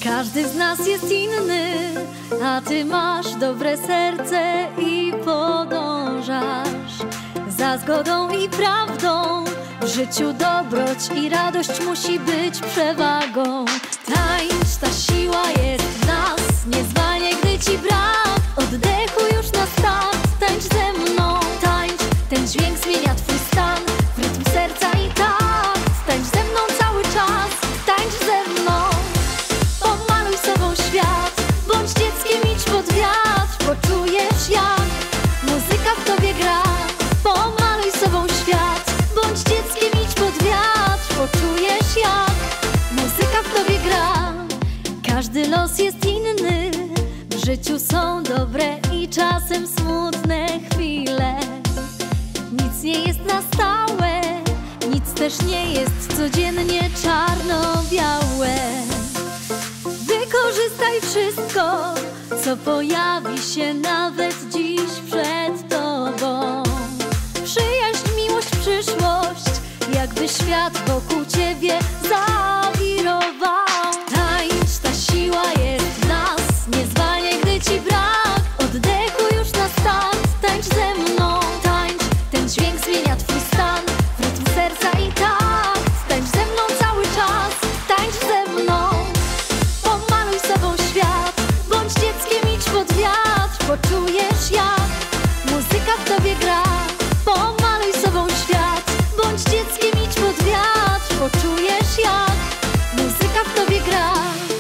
Każdy z nas jest inny, a ty masz dobre serce i podążasz za zgodą i prawdą. W życiu dobroć i radość musi być przewagą. Tańcz, ta siła jest w nas, niezwalnie, gdy ci brak oddechu już na start. Tańcz ze mną, tańcz, ten dźwięk zmienia twój stan w rytm serca i takt. Tańcz ze mną cały czas, tańcz ze mną. Pomaluj sobą świat, bądź dzieckiem, idź pod wiatr. Poczujesz jak muzyka w tobie gra. Pomaluj sobą świat, bądź dzieckiem, idź pod wiatr. Poczujesz jak muzyka w tobie gra. Każdy los jest inny, w życiu są dobre i czasem smutne chwile. Nic nie jest na stałe, nic też nie jest codziennie czarno-białe. Wykorzystaj wszystko, co pojawi się nawet dziś przed tobą. Przyjaźń, miłość, przyszłość, jakby świat wokół ciebie zawirował. Tańcz, ta siła jest w nas, niezwalnie, gdy ci brak oddechu już na start. Tańcz ze mną, tańcz, ten dźwięk zmienia twój stan w rytm serca i takt. Tańcz ze mną cały czas, tańcz ze mną. Pomaluj sobą świat, bądź dzieckiem, idź pod wiatr. Poczujesz jak muzyka w tobie gra. Pomaluj sobą świat, bądź dzieckiem, idź pod wiatr. Poczujesz jak muzyka w tobie gra.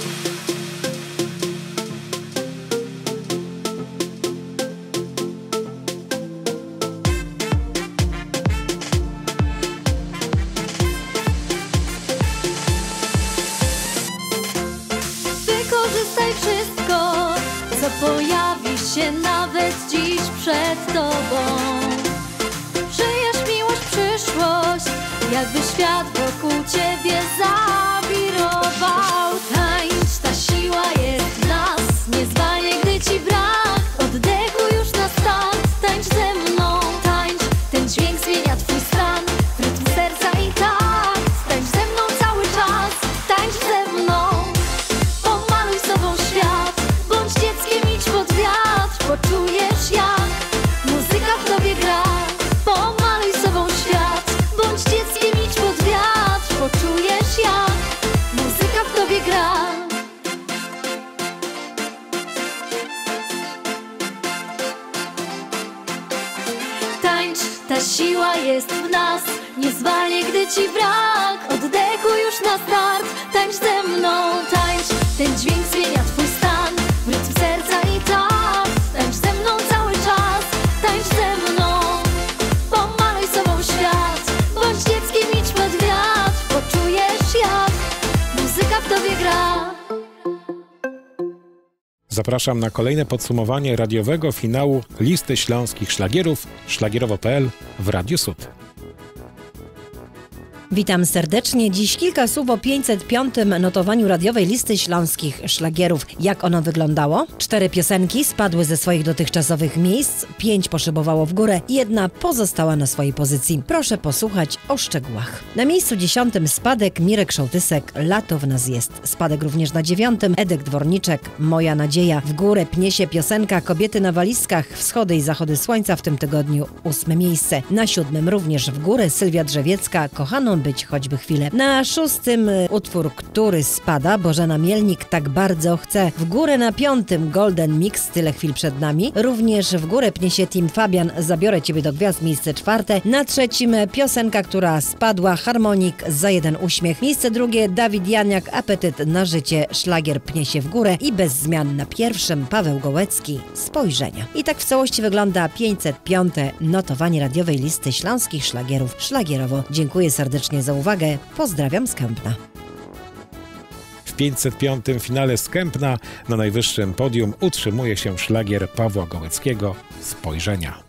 Wykorzystaj wszystko, co pojawi się nawet dziś przed tobą. Przyjaźń, miłość, przyszłość, jakby świat wokół ciebie zawirował. Tańcz, ta siła jest w nas, niezwalnie, gdy ci brak oddechu już na start. Tańcz ze mną, tańcz, ten dźwięk zmienia twój stan w rytm serca i takt. Tańcz ze mną cały czas, tańcz ze mną. Pomaluj sobą świat, bądź dzieckiem, idź pod wiatr. Poczujesz jak muzyka w tobie gra. Pomaluj sobą świat, bądź dzieckiem, idź pod wiatr. Poczujesz jak muzyka w tobie gra. Tańcz, ta siła jest w nas, niezwalnie, gdy ci brak oddechu już na start. Tańcz ze mną, tańcz, ten dźwięk zmienia twój stan w rytm serca i takt. Tańcz ze mną cały czas, tańcz ze mną. Pomaluj sobą świat, bądź dzieckiem, idź pod wiatr. Poczujesz jak muzyka w tobie gra. Zapraszam na kolejne podsumowanie radiowego finału Listy Śląskich Szlagierów szlagierowo.pl w Radiu Sud. Witam serdecznie. Dziś kilka słów o 505. notowaniu radiowej listy śląskich szlagierów. Jak ono wyglądało? 4 piosenki spadły ze swoich dotychczasowych miejsc, 5 poszybowało w górę i 1 pozostała na swojej pozycji. Proszę posłuchać o szczegółach. Na miejscu 10. spadek Mirek Szołtysek, Lato w nas jest. Spadek również na 9. Edek Dworniczek, Moja nadzieja. W górę pnie się piosenka Kobiety na walizkach, Wschody i zachody słońca, w tym tygodniu 8. miejsce. Na 7. również w górę Sylwia Drzewiecka, Kochaną być choćby chwilę. Na 6. utwór, który spada, Bożena Mielnik, Tak bardzo chcę. W górę na 5. Golden Mix, Tyle chwil przed nami. Również w górę pnie się Team Fabian, Zabiorę ciebie do gwiazd, miejsce 4. Na 3. piosenka, która spadła, Harmonik, Za jeden uśmiech. Miejsce 2. Dawid Janiak, Apetyt na życie. Szlagier pnie się w górę i bez zmian na 1. Paweł Gołecki, Spojrzenia. I tak w całości wygląda 505. notowanie radiowej listy śląskich szlagierów szlagierowo. Dziękuję serdecznie za uwagę. Pozdrawiam z Kępna. W 505. finale z Kępna na najwyższym podium utrzymuje się szlagier Pawła Gołeckiego Spojrzenia.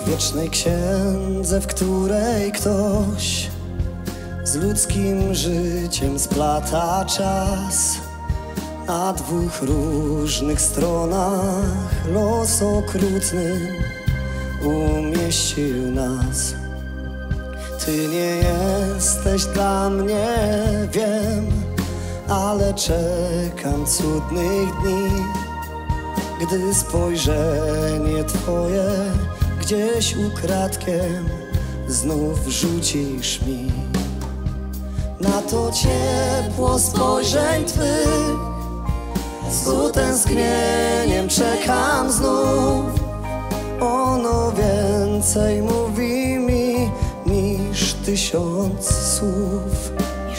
wiecznej księdze, w której ktoś z ludzkim życiem splata czas. Na dwóch różnych stronach los okrutny umieścił nas. Ty nie jesteś dla mnie, wiem, ale czekam cudnych dni, gdy spojrzenie Twoje gdzieś ukradkiem znów rzucisz mi. Na to ciepło spojrzeń Twych z utęsknieniem czekam znów. Ono więcej mówi mi niż 1000 słów.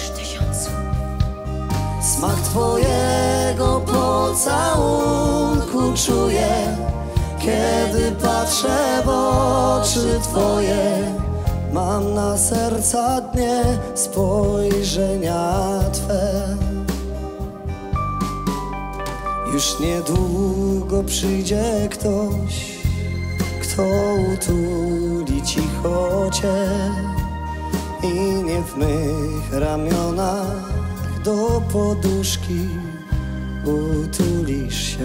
Smak Twojego pocałunku czuję, kiedy patrzę w oczy Twoje. Mam na serca dnie spojrzenia Twe. Już niedługo przyjdzie ktoś, kto utuli cicho Cię i nie w mych ramionach do poduszki utulisz się.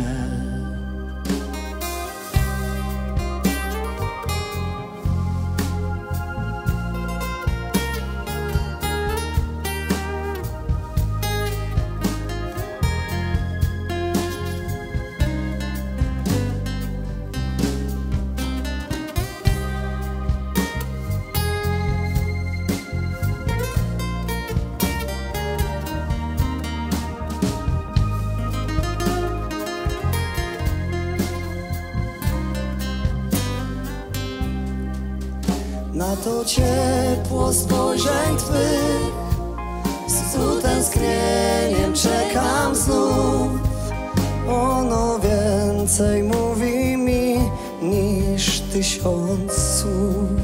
Na to ciepło spojrzeń Twych z utęsknieniem czekam znów. Ono więcej mówi mi niż 1000 słów.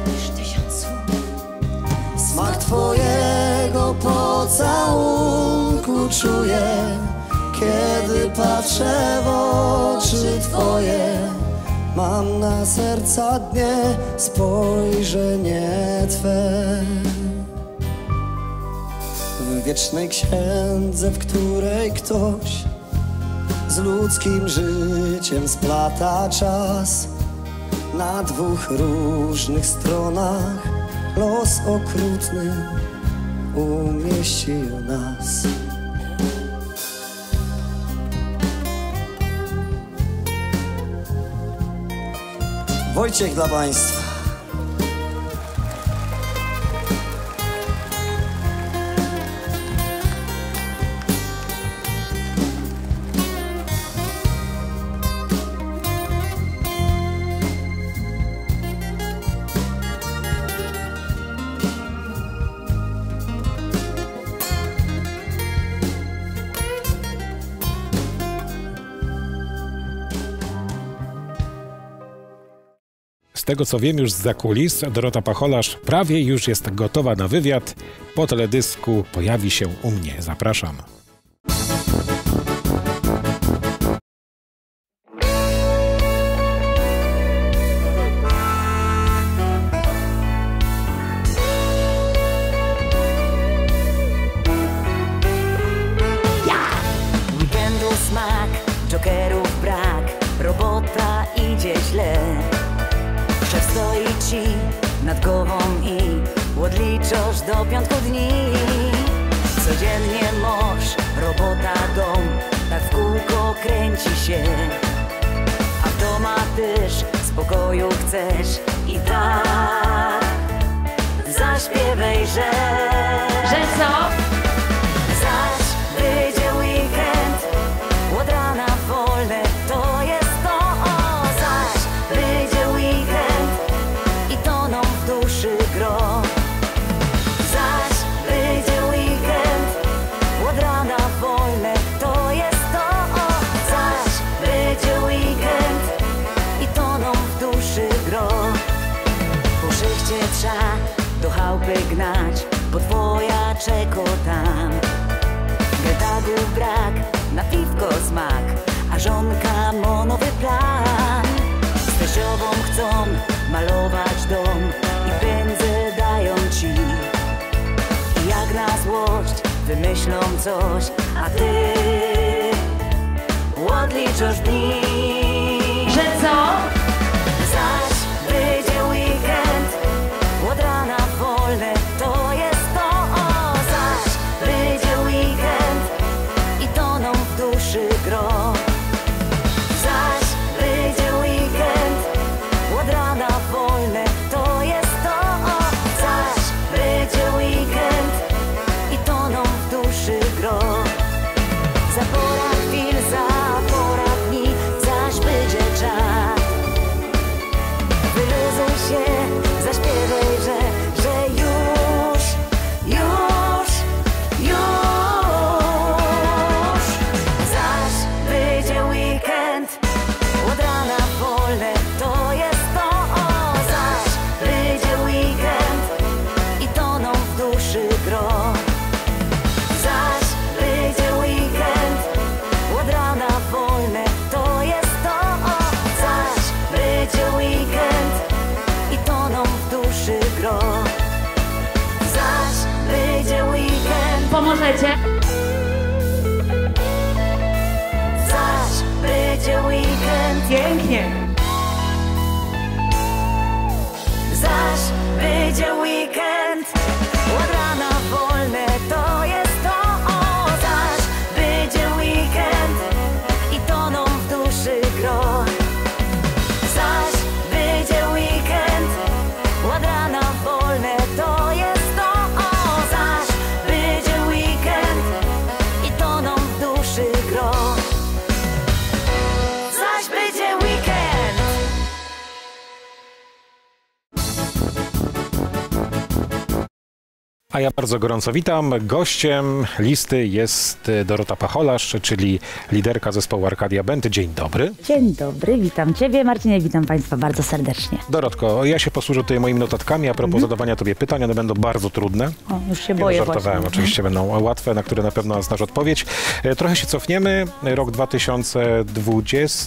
Smak Twojego pocałunku czuję, kiedy patrzę w oczy Twoje. Mam na serca dnie spojrzenie Twe. W wiecznej księdze, w której ktoś z ludzkim życiem splata czas. Na dwóch różnych stronach los okrutny umieścił nas. Wojciech dla Państwa. Z tego co wiem już zza kulis, Dorota Pacholarz prawie już jest gotowa na wywiad. Po teledysku pojawi się u mnie. Zapraszam. Weekendu smak, jokerów brak, robota idzie źle. Szef stoi ci nad głową i odliczasz do piątku dni. Codziennie mąż, robota, dom, tak w kółko kręci się. A w doma też spokoju chcesz i tak zaśpiewaj, że co? Zaś wyjdzie weekend, od rana wolne, to jest to. Zaś wyjdzie weekend i toną w duszy gro. Zaś wyjdzie weekend, od rana wolne, to jest to. Zaś wyjdzie weekend i toną w duszy gro. Po szychcie trza do chałupy gnać, podwoja czeko tam. Gretagów brak, na piwko smak, a żonka ma nowy plan. Z teściową chcą malować wymyślą coś, a ty odliczasz dni. Że co? Zaś wyjdzie weekend, od rana wolne, to jest to. O, zaś wyjdzie weekend i toną w duszy gro. Zaś wyjdzie weekend, od rana wolne, to jest to. O, zaś wyjdzie weekend i toną w duszy gro. Zapora chwil, zapora dni, zaś będzie czas. Wyluzuj się, zaśpiewaj, że już. Zaś wyjdzie weekend, od rana wolne, to jest to. O, zaś wyjdzie weekend i toną w duszy gro. Zaś wyjdzie weekend, od rana wolne, to jest to. O, zaś wyjdzie weekend i toną w duszy gro. Zaś wyjdzie weekend, Pomożecie? zaś wyjdzie weekend, Pięknie. zaś wyjdzie weekend, od rana wolne, to jest to. O, zaś wyjdzie weekend i toną w duszy gro. Zaś wyjdzie weekend, od rana wolne, to jest to. O, zaś wyjdzie weekend i toną w duszy gro. Zaś wyjdzie weekend. A ja bardzo gorąco witam. Gościem listy jest Dorota Pacholarz, czyli liderka zespołu Arcadia Band. Dzień dobry. Dzień dobry, witam Ciebie, Marcinie, witam Państwa bardzo serdecznie. Dorotko, ja się posłużę tutaj moimi notatkami a propos zadawania Tobie pytań. One będą bardzo trudne. O, już się boję Żartowałem, właśnie. oczywiście będą łatwe, na które na pewno znasz odpowiedź. Trochę się cofniemy. Rok 2020,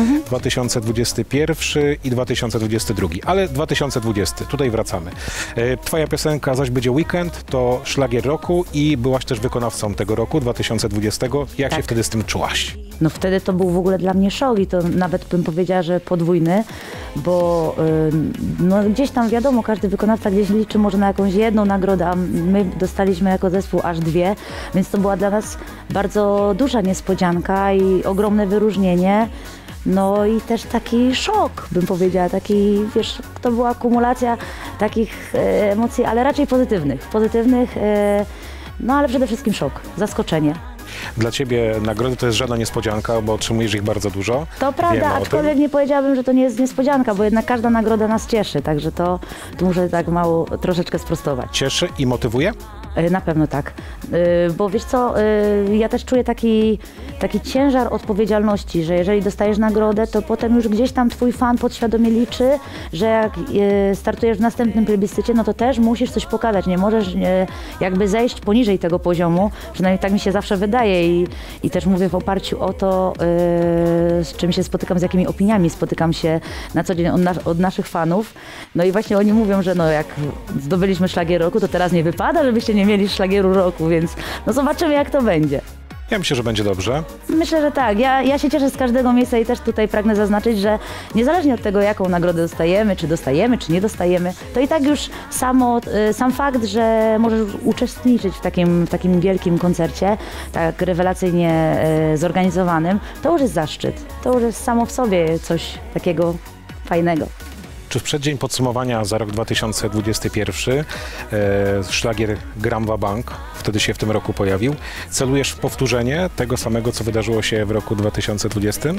2021 i 2022. Ale 2020, tutaj wracamy. Twoja piosenka Zaś będzie weekend to szlagier roku i byłaś też wykonawcą tego roku, 2020. Jak się wtedy z tym czułaś? No wtedy to był w ogóle dla mnie szok i to nawet bym powiedziała, że podwójny, bo no gdzieś tam wiadomo, każdy wykonawca gdzieś liczy może na jakąś jedną nagrodę, a my dostaliśmy jako zespół aż dwie, więc to była dla nas bardzo duża niespodzianka i ogromne wyróżnienie. No i też taki szok, bym powiedziała, taki, wiesz, to była akumulacja takich emocji, ale raczej pozytywnych, no ale przede wszystkim szok, zaskoczenie. Dla Ciebie nagrody to jest żadna niespodzianka, bo otrzymujesz ich bardzo dużo. To prawda, Wiemy o aczkolwiek tym. nie powiedziałabym, że to nie jest niespodzianka, bo jednak każda nagroda nas cieszy, także to tu muszę tak mało troszeczkę sprostować. Cieszy i motywuje? Na pewno tak, bo wiesz co, ja też czuję taki ciężar odpowiedzialności, że jeżeli dostajesz nagrodę, to potem już gdzieś tam twój fan podświadomie liczy, że jak startujesz w następnym plebiscycie, no to też musisz coś pokazać, nie możesz jakby zejść poniżej tego poziomu, przynajmniej tak mi się zawsze wydaje i też mówię w oparciu o to, z czym się spotykam, z jakimi opiniami spotykam się na co dzień od naszych fanów, no i właśnie oni mówią, że no jak zdobyliśmy szlagier roku, to teraz nie wypada, żebyście nie mieli szlagieru roku, więc no zobaczymy, jak to będzie. Ja myślę, że będzie dobrze. Myślę, że tak. Ja się cieszę z każdego miejsca i też tutaj pragnę zaznaczyć, że niezależnie od tego, jaką nagrodę dostajemy, czy nie dostajemy, to i tak już sam fakt, że możesz uczestniczyć w takim wielkim koncercie, tak rewelacyjnie zorganizowanym, to już jest zaszczyt. To już jest samo w sobie coś takiego fajnego. Czy w przeddzień podsumowania za rok 2021 szlagier Gram wa Bank, wtedy się w tym roku pojawił, celujesz w powtórzenie tego samego, co wydarzyło się w roku 2020?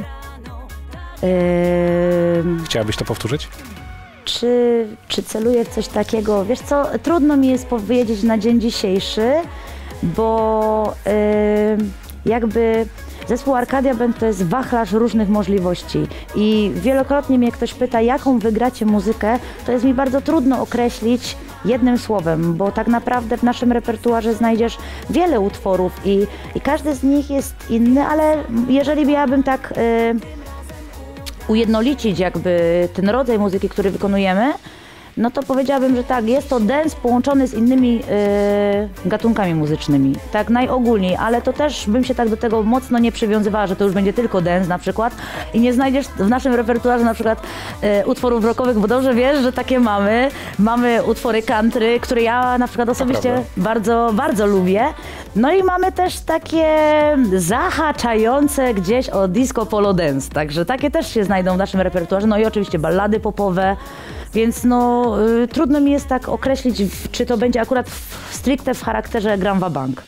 Chciałabyś to powtórzyć? Czy celuję w coś takiego? Wiesz co, trudno mi jest powiedzieć na dzień dzisiejszy, bo jakby zespół Arcadia Band to jest wachlarz różnych możliwości i wielokrotnie mnie ktoś pyta, jaką wygracie muzykę, to jest mi bardzo trudno określić jednym słowem, bo tak naprawdę w naszym repertuarze znajdziesz wiele utworów i każdy z nich jest inny, ale jeżeli miałabym tak ujednolicić jakby ten rodzaj muzyki, który wykonujemy, no to powiedziałabym, że tak, jest to dance połączony z innymi gatunkami muzycznymi, tak najogólniej, ale to też bym się tak do tego mocno nie przywiązywała, że to już będzie tylko dance na przykład i nie znajdziesz w naszym repertuarze na przykład utworów rockowych, bo dobrze wiesz, że takie mamy. Mamy utwory country, które ja na przykład osobiście bardzo, bardzo lubię. No i mamy też takie zahaczające gdzieś o disco polo dance, także takie też się znajdą w naszym repertuarze, no i oczywiście ballady popowe, więc no trudno mi jest tak określić, czy to będzie akurat stricte w charakterze Gram Bank.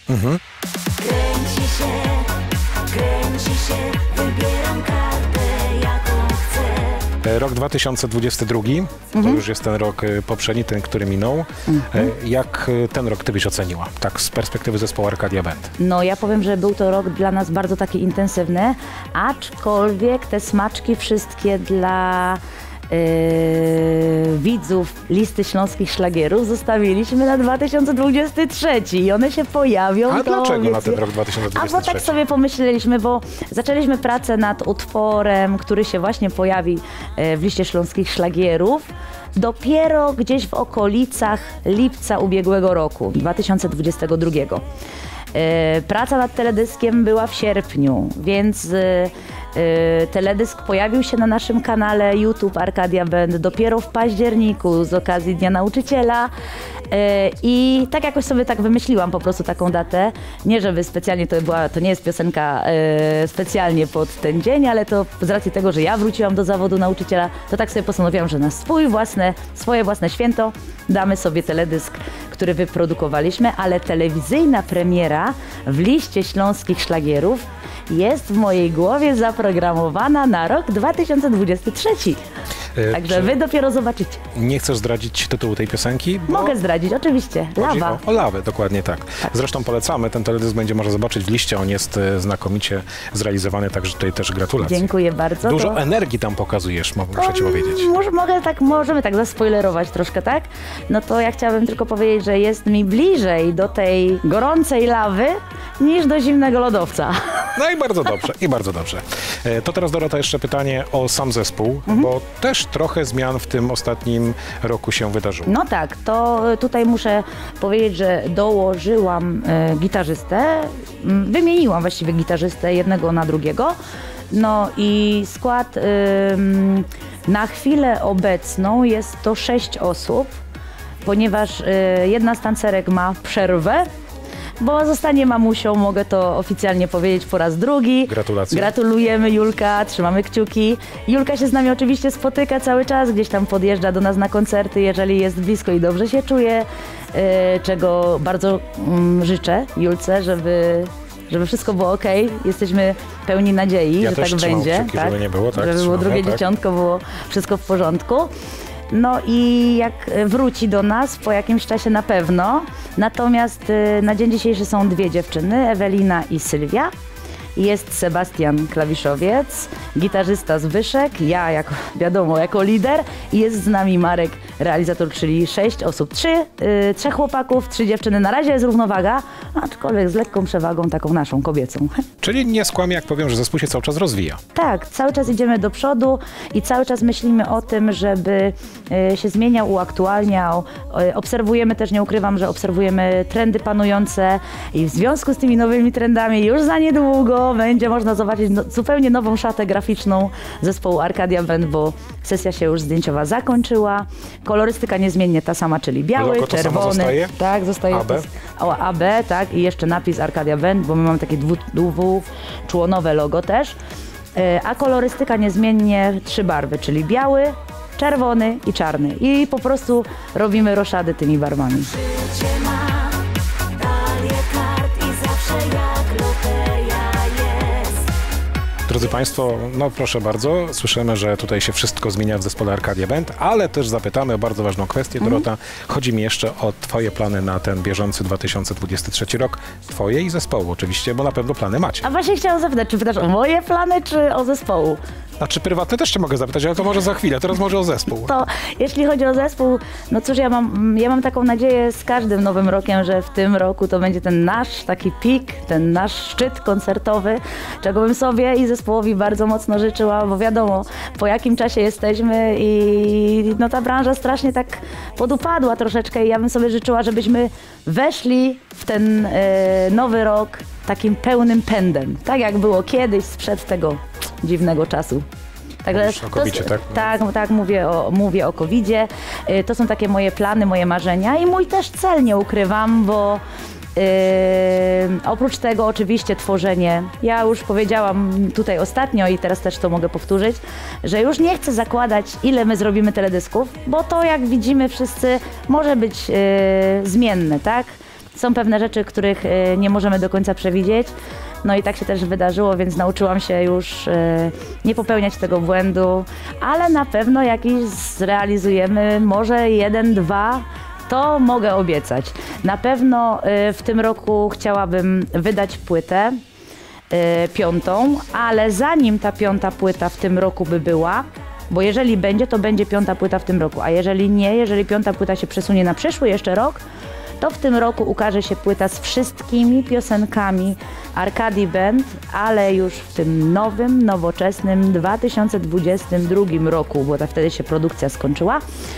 Kręci się, wybieram kartę, jaką chcę. Rok 2022, to już jest ten rok poprzedni, ten, który minął. Jak ten rok ty byś oceniła, tak z perspektywy zespołu Arcadia Band? No ja powiem, że był to rok dla nas bardzo taki intensywny, aczkolwiek te smaczki wszystkie dla widzów listy śląskich szlagierów zostawiliśmy na 2023 i one się pojawią. A dlaczego na ten rok 2023? A bo tak sobie pomyśleliśmy, bo zaczęliśmy pracę nad utworem, który się właśnie pojawi w liście śląskich szlagierów dopiero gdzieś w okolicach lipca ubiegłego roku, 2022. Praca nad teledyskiem była w sierpniu, więc teledysk pojawił się na naszym kanale YouTube Arcadia Band dopiero w październiku z okazji Dnia Nauczyciela i tak jakoś sobie tak wymyśliłam po prostu taką datę. Nie żeby specjalnie to nie jest piosenka specjalnie pod ten dzień, ale to z racji tego, że ja wróciłam do zawodu nauczyciela, to tak sobie postanowiłam, że na swoje własne święto damy sobie teledysk, który wyprodukowaliśmy, ale telewizyjna premiera w liście śląskich szlagierów jest w mojej głowie zaprogramowana na rok 2023. Także wy dopiero zobaczycie. Nie chcesz zdradzić tytułu tej piosenki? Mogę zdradzić, oczywiście. Lawa. O Lawę, dokładnie tak. Zresztą polecamy, ten teledysk będzie można zobaczyć w liście, on jest znakomicie zrealizowany, także tutaj też gratulacje. Dziękuję bardzo. Dużo energii tam pokazujesz, muszę ci powiedzieć. Możemy tak zaspoilerować troszkę, tak? No to ja chciałabym tylko powiedzieć, że jest mi bliżej do tej gorącej lawy niż do zimnego lodowca. No i bardzo dobrze, i bardzo dobrze. To teraz, Dorota, jeszcze pytanie o sam zespół, bo też trochę zmian w tym ostatnim roku się wydarzyło. No tak, to tutaj muszę powiedzieć, że dołożyłam gitarzystę, wymieniłam właściwie gitarzystę jednego na drugiego, no i skład na chwilę obecną jest to 6 osób, ponieważ jedna z tancerek ma przerwę, bo zostanie mamusią, mogę to oficjalnie powiedzieć po raz drugi. Gratulacje. Gratulujemy, Julka, trzymamy kciuki. Julka się z nami oczywiście spotyka cały czas, gdzieś tam podjeżdża do nas na koncerty, jeżeli jest blisko i dobrze się czuje, czego bardzo życzę Julce, żeby wszystko było ok. Jesteśmy pełni nadziei, że tak będzie. Kciuki, żeby nie było, tak? Żeby było drugie dzieciątko, było wszystko w porządku. No i jak wróci do nas po jakimś czasie na pewno. Natomiast na dzień dzisiejszy są 2 dziewczyny, Ewelina i Sylwia. Jest Sebastian, klawiszowiec, gitarzysta Zbyszek, ja jako lider i jest z nami Marek, realizator, czyli 6 osób. 3 chłopaków, 3 dziewczyny. Na razie jest równowaga, aczkolwiek z lekką przewagą taką naszą, kobiecą. Czyli nie skłamię, jak powiem, że zespół się cały czas rozwija. Tak, cały czas idziemy do przodu i cały czas myślimy o tym, żeby się zmieniał, uaktualniał. Obserwujemy też, nie ukrywam, że obserwujemy trendy panujące i w związku z tymi nowymi trendami już za niedługo będzie można zobaczyć zupełnie nową szatę graficzną zespołu Arcadia Band, bo sesja się już zdjęciowa zakończyła. Kolorystyka niezmiennie ta sama, czyli biały, logo czerwony. To samo zostaje? Tak, zostaje. AB? AB, tak, i jeszcze napis Arcadia Band, bo my mamy takie dwuczłonowe logo też. A kolorystyka niezmiennie 3 barwy, czyli biały, czerwony i czarny. I po prostu robimy roszady tymi barwami. Życie ma talię kart i zawsze jak loteria jest. Drodzy Państwo, no proszę bardzo, słyszymy, że tutaj się wszystko zmienia w zespole Arcadia Band, ale też zapytamy o bardzo ważną kwestię. Dorota, chodzi mi jeszcze o Twoje plany na ten bieżący 2023 rok. Twoje i zespołu oczywiście, bo na pewno plany macie. A właśnie chciałam zapytać, czy pytasz o moje plany, czy o zespołu? A czy prywatne też cię mogę zapytać, ale to może za chwilę, teraz może o zespół. To jeśli chodzi o zespół, no cóż, ja mam taką nadzieję z każdym nowym rokiem, że w tym roku to będzie ten nasz taki pik, ten nasz szczyt koncertowy, czego bym sobie i zespołowi bardzo mocno życzyła, bo wiadomo, po jakim czasie jesteśmy i no ta branża strasznie tak podupadła troszeczkę i ja bym sobie życzyła, żebyśmy weszli w ten nowy rok takim pełnym pędem, tak jak było kiedyś sprzed tego dziwnego czasu. Także Mówisz o COVID-zie, tak? Tak, mówię o COVID-zie. To są takie moje plany, moje marzenia i mój też cel, nie ukrywam, bo oprócz tego oczywiście tworzenie. Ja już powiedziałam tutaj ostatnio i teraz też to mogę powtórzyć, że już nie chcę zakładać, ile my zrobimy teledysków, bo to jak widzimy wszyscy może być zmienne, tak? Są pewne rzeczy, których nie możemy do końca przewidzieć. No i tak się też wydarzyło, więc nauczyłam się już nie popełniać tego błędu, ale na pewno jakiś zrealizujemy, może 1, 2, to mogę obiecać. Na pewno w tym roku chciałabym wydać płytę 5, ale zanim ta 5. płyta w tym roku by była, bo jeżeli będzie, to będzie 5. płyta w tym roku, a jeżeli nie, jeżeli 5. płyta się przesunie na przyszły jeszcze rok, to w tym roku ukaże się płyta z wszystkimi piosenkami Arcadii Band, ale już w tym nowym, nowoczesnym 2022 roku, bo wtedy się produkcja skończyła,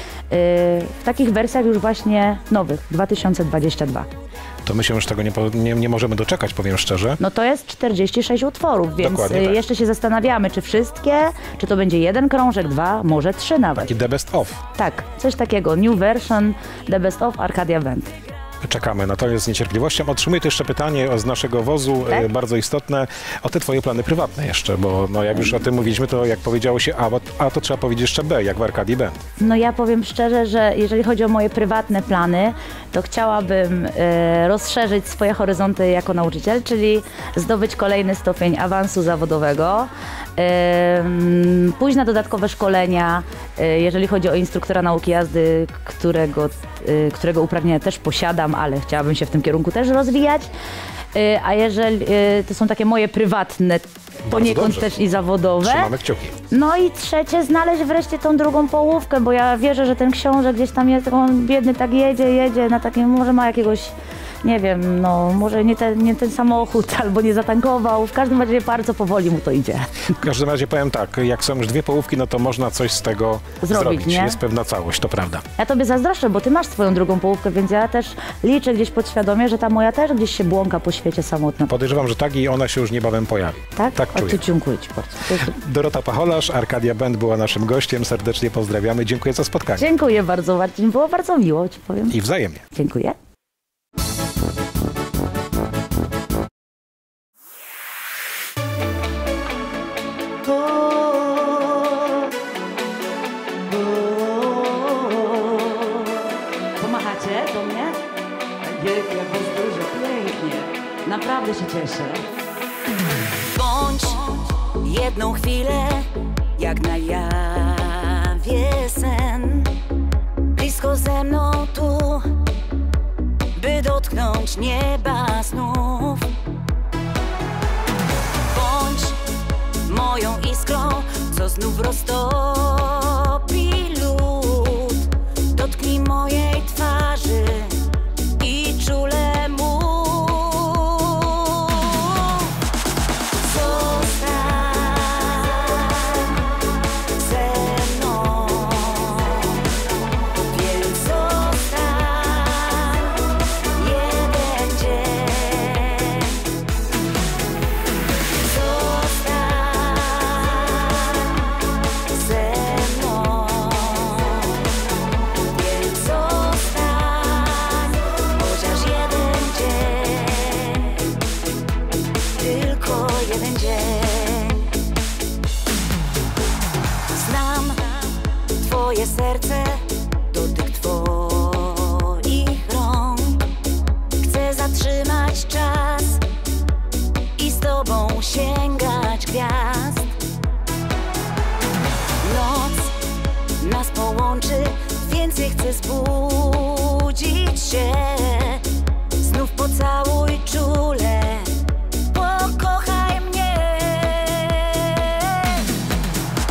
w takich wersjach już właśnie nowych, 2022. To my się już tego nie możemy doczekać, powiem szczerze. No to jest 46 utworów, więc Dokładnie tak. Jeszcze się zastanawiamy, czy wszystkie, czy to będzie 1 krążek, 2, może 3 nawet. Taki The Best Of. Tak, coś takiego, New Version, The Best of Arcadia Band. Czekamy na to z niecierpliwością. Otrzymuję tu jeszcze pytanie z naszego wozu, Tak? bardzo istotne, o te twoje plany prywatne jeszcze, bo no, jak już o tym mówiliśmy, to jak powiedziało się A, to trzeba powiedzieć jeszcze B, jak w Arcadii Band. No ja powiem szczerze, że jeżeli chodzi o moje prywatne plany, to chciałabym rozszerzyć swoje horyzonty jako nauczyciel, czyli zdobyć kolejny stopień awansu zawodowego, pójść na dodatkowe szkolenia, jeżeli chodzi o instruktora nauki jazdy, którego uprawnienia też posiadam, ale chciałabym się w tym kierunku też rozwijać. A jeżeli to są takie moje prywatne, poniekąd dobrze. też i zawodowe. Trzymamy kciuki. No i trzecie, znaleźć wreszcie tą drugą połówkę, bo ja wierzę, że ten książę gdzieś tam jest, on biedny tak jedzie na takim, może ma jakiegoś, nie wiem, no może nie ten samochód albo nie zatankował, w każdym razie bardzo powoli mu to idzie. W każdym razie powiem tak, jak są już 2 połówki, no to można coś z tego zrobić. Nie? Jest pewna całość, to prawda. Ja tobie zazdroszczę, bo ty masz swoją drugą połówkę, więc ja też liczę gdzieś podświadomie, że ta moja też gdzieś się błąka po świecie samotna. Podejrzewam, że tak i ona się już niebawem pojawi. Tak? Tak O, czuję. to dziękuję ci bardzo. Dorota Pacholarz, Arcadia Band była naszym gościem, serdecznie pozdrawiamy, dziękuję za spotkanie. Dziękuję bardzo, Marcin, było bardzo miło, ci powiem. I wzajemnie. Dziękuję. Pomachacie do mnie? Jak was dużo, pięknie. Naprawdę się cieszę. Bądź jedną chwilę, jak na jawie sen. Blisko ze mną tu, by dotknąć nieba znów. Bądź moją iskrą, co znów roztopi lód. Dotknij mojej twarzy i czule mów. Serce, dotyk twoich rąk. Chcę zatrzymać czas i z tobą sięgać gwiazd. Noc nas połączy, więcej chcę zbudzić się. Znów pocałuj czule, pokochaj mnie.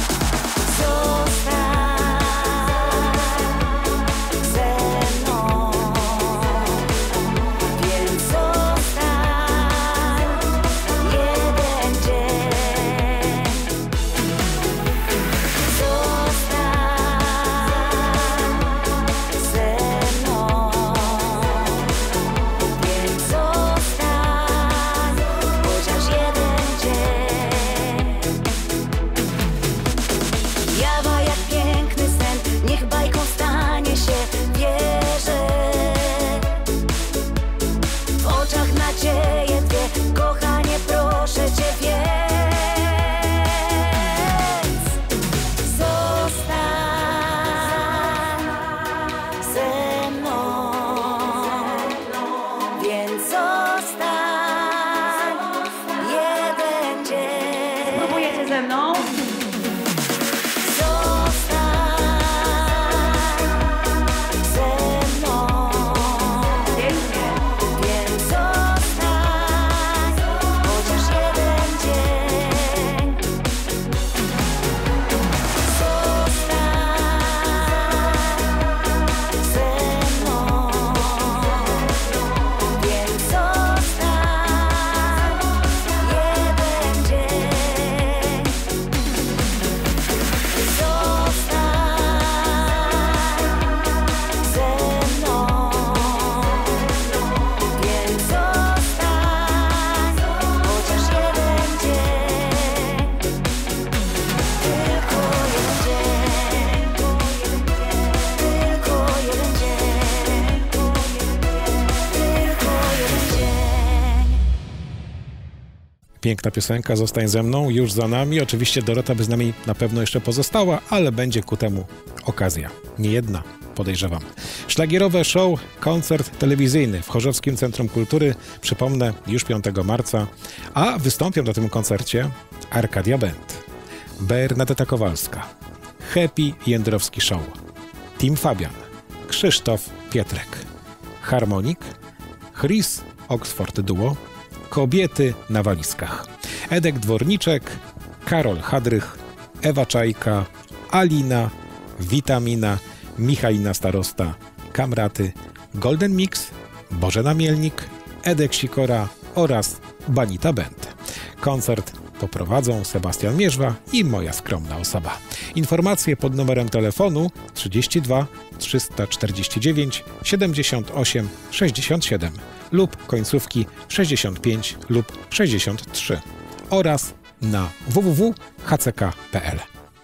Piękna piosenka, Zostań ze mną, już za nami. Oczywiście Dorota by z nami na pewno jeszcze pozostała, ale będzie ku temu okazja. Nie jedna, podejrzewam. Szlagierowe show, koncert telewizyjny w Chorzowskim Centrum Kultury. Przypomnę, już 5 marca. A wystąpią na tym koncercie Arkadia Band, Bernadetta Kowalska, Happy Jędrowski Show, Team Fabian, Krzysztof Pietrek, Harmonik, Chris Oxford Duo, Kobiety na walizkach, Edek Dworniczek, Karol Hadrych, Ewa Czajka, Alina, Witamina, Michalina Starosta, Kamraty, Golden Mix, Bożena Mielnik, Edek Sikora oraz Banita Band. Koncert poprowadzą Sebastian Mierzwa i moja skromna osoba. Informacje pod numerem telefonu 32 349 78 67 lub końcówki 65 lub 63 oraz na www.hck.pl.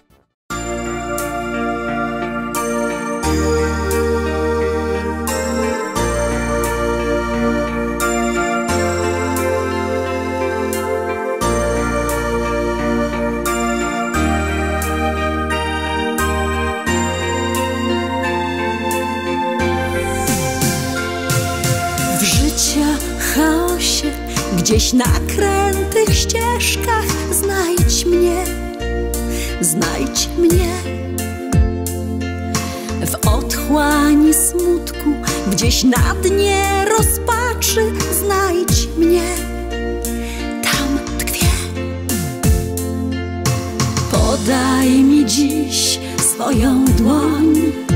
Gdzieś na krętych ścieżkach znajdź mnie, znajdź mnie. W otchłani smutku, gdzieś na dnie rozpaczy znajdź mnie, tam tkwię. Podaj mi dziś swoją dłoń,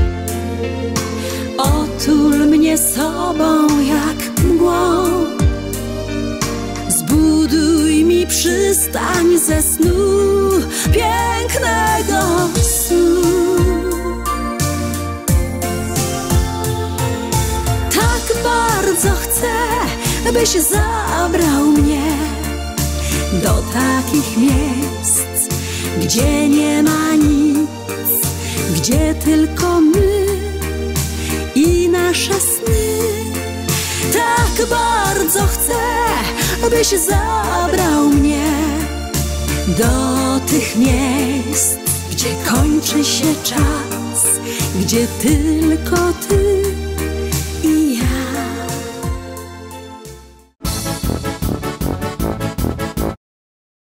otul mnie sobą jak mgłą. Zbuduj mi przystań ze snu, pięknego snu. Tak bardzo chcę, byś zabrał mnie do takich miejsc, gdzie nie ma nic, gdzie tylko my i nasze sny. Tak bardzo chcę, byś zabrał mnie do tych miejsc, gdzie kończy się czas, gdzie tylko ty